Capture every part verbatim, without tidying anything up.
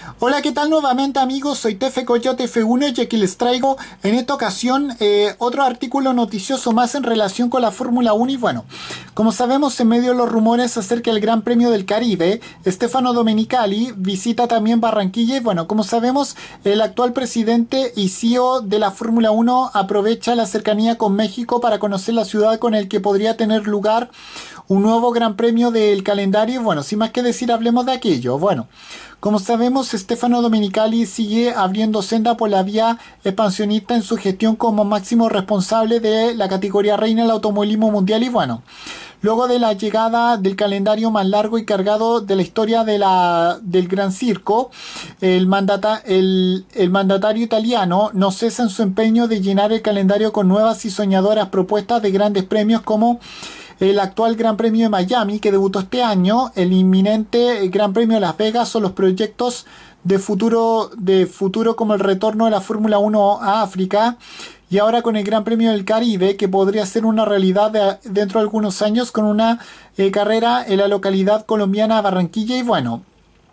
Hola, ¿qué tal nuevamente amigos? Soy Tefe Coyote F uno y aquí les traigo en esta ocasión eh, otro artículo noticioso más en relación con la Fórmula uno y bueno, como sabemos en medio de los rumores acerca del Gran Premio del Caribe, Stefano Domenicali visita también Barranquilla y bueno, como sabemos el actual presidente y C E O de la Fórmula uno aprovecha la cercanía con México para conocer la ciudad con el que podría tener lugar un nuevo Gran Premio del calendario y bueno, sin más que decir hablemos de aquello. Bueno, como sabemos, Stefano Domenicali sigue abriendo senda por la vía expansionista en su gestión como máximo responsable de la categoría reina del automovilismo mundial y bueno, luego de la llegada del calendario más largo y cargado de la historia de la, del Gran Circo, el, mandata, el, el mandatario italiano no cesa en su empeño de llenar el calendario con nuevas y soñadoras propuestas de grandes premios como el actual Gran Premio de Miami que debutó este año, el inminente Gran Premio de Las Vegas o los proyectos de futuro, de futuro como el retorno de la Fórmula uno a África y ahora con el Gran Premio del Caribe que podría ser una realidad de, dentro de algunos años con una eh, carrera en la localidad colombiana Barranquilla y bueno.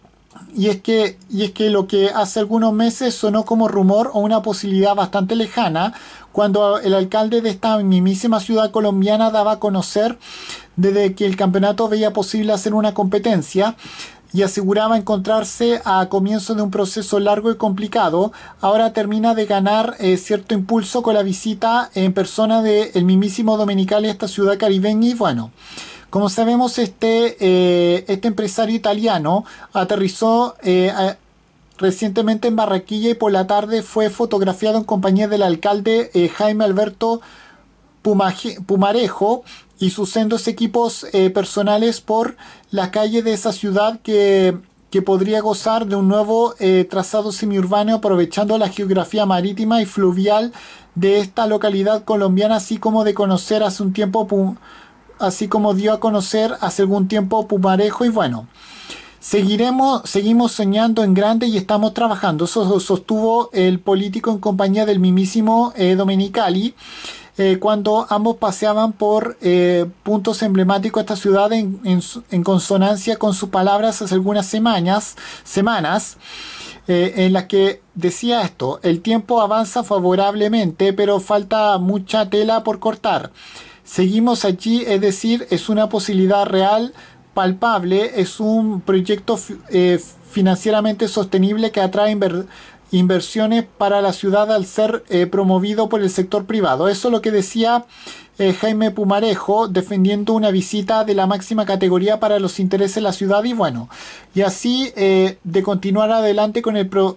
Y es, que, y es que lo que hace algunos meses sonó como rumor o una posibilidad bastante lejana, cuando el alcalde de esta mismísima ciudad colombiana daba a conocer desde que el campeonato veía posible hacer una competencia y aseguraba encontrarse a comienzo de un proceso largo y complicado, ahora termina de ganar eh, cierto impulso con la visita en persona del mismísimo Domenicali a esta ciudad caribeña y bueno. Como sabemos, este, eh, este empresario italiano aterrizó eh, a, recientemente en Barranquilla y por la tarde fue fotografiado en compañía del alcalde eh, Jaime Alberto Pumaje, Pumarejo y sus sendos equipos eh, personales por la calle de esa ciudad que, que podría gozar de un nuevo eh, trazado semiurbano aprovechando la geografía marítima y fluvial de esta localidad colombiana, así como de conocer hace un tiempo Pum, así como dio a conocer hace algún tiempo Pumarejo y bueno, seguiremos, seguimos soñando en grande y estamos trabajando. Eso sostuvo el político en compañía del mismísimo eh, Domenicali eh, cuando ambos paseaban por eh, puntos emblemáticos de esta ciudad en, en, en consonancia con sus palabras hace algunas semanas, semanas eh, en las que decía esto: el tiempo avanza favorablemente pero falta mucha tela por cortar. Seguimos allí, es decir, es una posibilidad real, palpable, es un proyecto eh, financieramente sostenible que atrae inver inversiones para la ciudad al ser eh, promovido por el sector privado. Eso es lo que decía eh, Jaime Pumarejo, defendiendo una visita de la máxima categoría para los intereses de la ciudad y bueno, y así eh, de continuar adelante con el, pro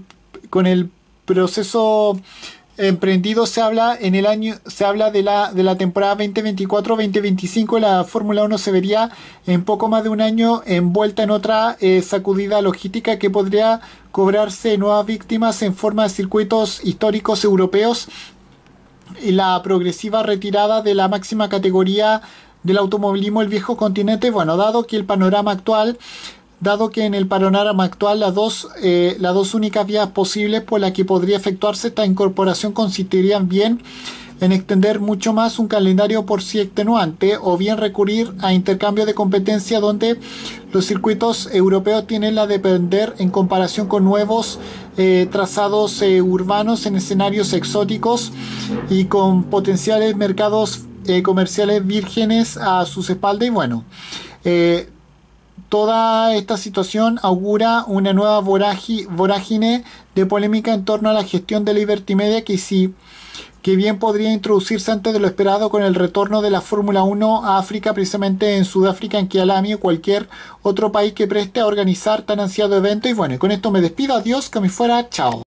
con el proceso emprendido. Se habla en el año se habla de la de la temporada veinte veinticuatro veinte veinticinco. La Fórmula uno se vería en poco más de un año envuelta en otra eh, sacudida logística que podría cobrarse nuevas víctimas en forma de circuitos históricos europeos y la progresiva retirada de la máxima categoría del automovilismo del viejo continente. Bueno, dado que el panorama actual Dado que en el panorama actual las dos, eh, las dos únicas vías posibles por las que podría efectuarse esta incorporación consistirían bien en extender mucho más un calendario por sí extenuante o bien recurrir a intercambio de competencia donde los circuitos europeos tienen la de depender en comparación con nuevos eh, trazados eh, urbanos en escenarios exóticos y con potenciales mercados eh, comerciales vírgenes a sus espaldas y bueno, eh, toda esta situación augura una nueva vorágine de polémica en torno a la gestión de Liberty Media que, sí, que bien podría introducirse antes de lo esperado con el retorno de la Fórmula uno a África, precisamente en Sudáfrica, en Kialami o cualquier otro país que preste a organizar tan ansiado evento. Y bueno, y con esto me despido. Adiós, que me fuera. Chao.